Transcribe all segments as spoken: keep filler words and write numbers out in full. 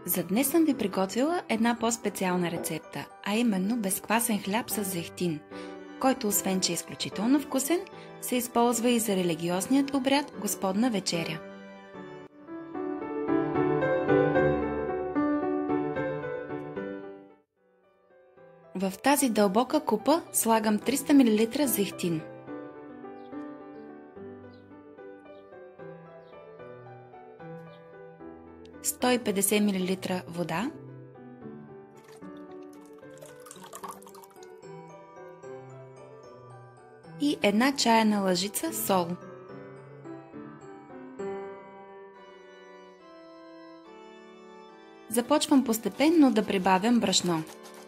За днес съм ви приготвила една по-специална рецепта, а именно безквасен хляб с зехтин, който освен, че е изключително вкусен, се използва и за религиозният обряд Господна вечеря. В тази дълбока купа слагам триста милилитра зехтин. сто и петдесет милилитра вода, и една чайна лъжица сол. Започвам постепенно да прибавям брашно.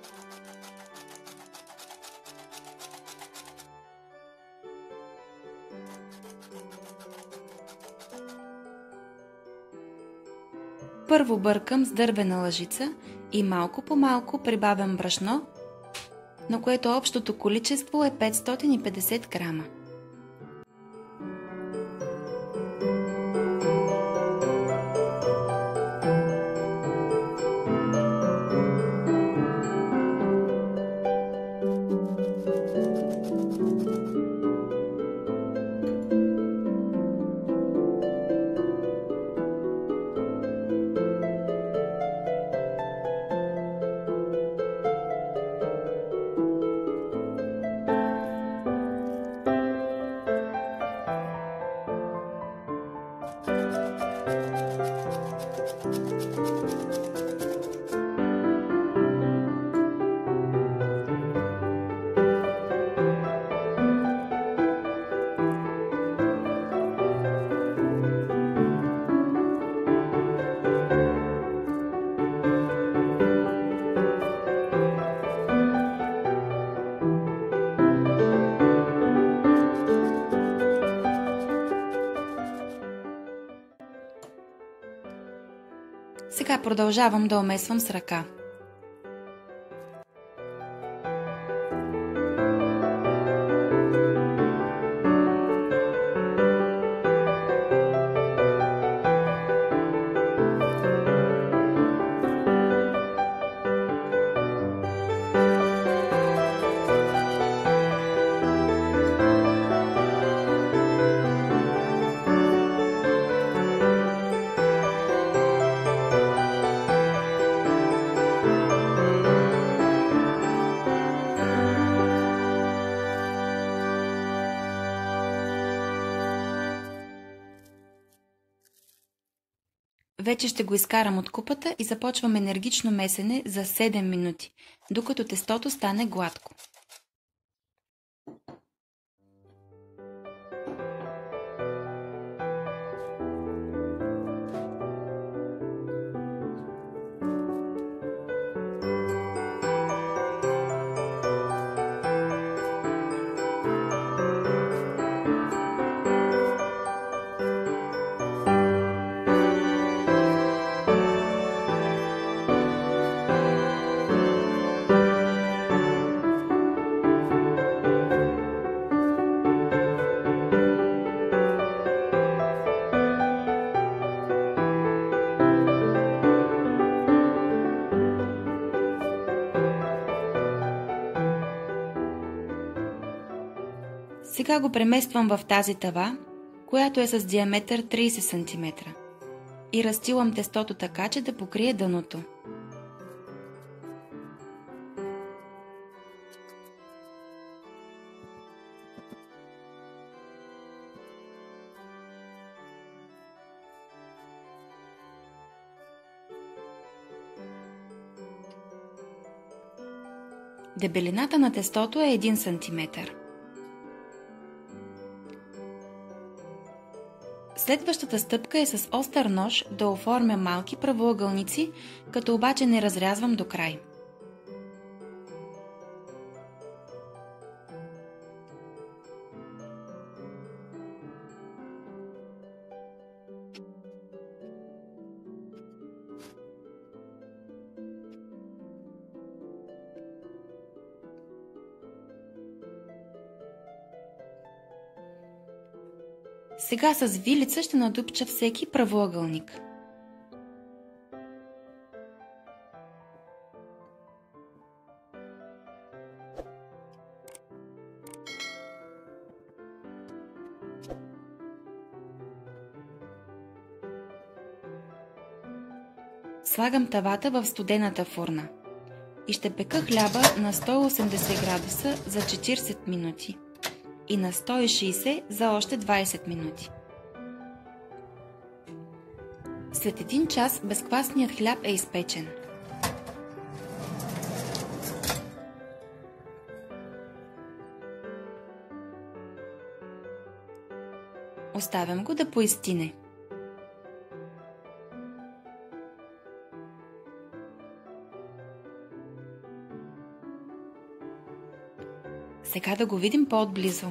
Първо бъркам с дървена лъжица и малко по малко прибавям брашно, на което общото количество е петстотин и петдесет грама. Сега продължавам да омесвам с ръка. Вече ще го изкарам от купата и започвам енергично месене за седем минути, докато тестото стане гладко. Сега го премествам в тази тава, която е с диаметър трийсет сантиметра, и разстилам тестото така, че да покрие дъното. Дебелината на тестото е един сантиметър. Следващата стъпка е с остър нож да оформя малки правоъгълници, като обаче не разрязвам до край. Сега с вилица ще надупча всеки правоъгълник. Слагам тавата в студената фурна и ще пека хляба на сто и осемдесет градуса за четиридесет минути и на сто и шейсет за още двадесет минути. След един час безквасният хляб е изпечен. Оставям го да поизстине. Сега да го видим по-отблизо.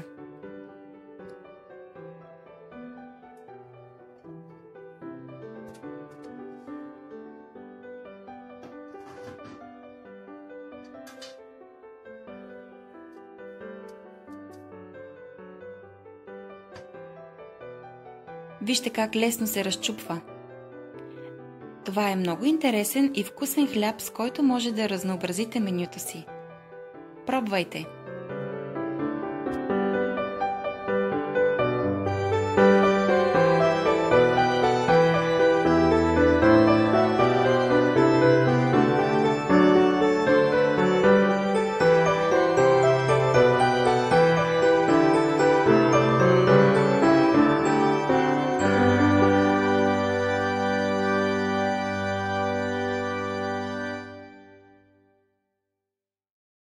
Вижте как лесно се разчупва. Това е много интересен и вкусен хляб, с който може да разнообразите менюто си. Пробвайте!